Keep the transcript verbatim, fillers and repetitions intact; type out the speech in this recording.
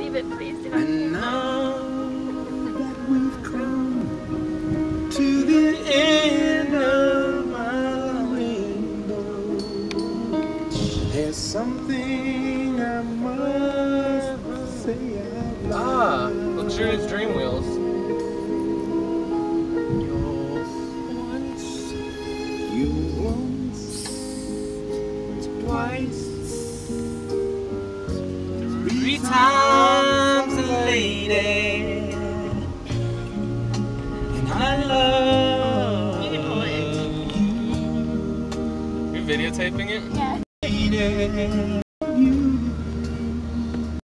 leave it, please. Do not And now that we've come to the end of my window, there's something I must say out loud. Ah, luxurious dream wheels. Once, you once, twice, three times a lady, and I love You can pull it. you, You're videotaping it? Yeah. lady.